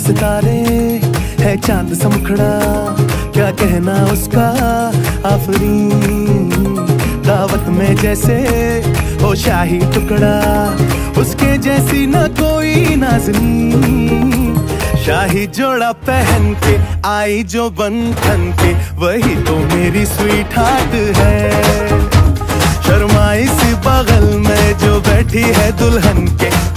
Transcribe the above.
सितारे है चांद सा मुखड़ा, क्या कहना उसका आफरीन। दावत में जैसे हो शाही टुकड़ा, उसके जैसी न कोई नाज़नीन। शाही जोड़ा पहन के आई जो बन ठन के, वही तो मेरी स्वीट हार्ट है। शर्माई सी बगल में जो बैठी है दुल्हन के,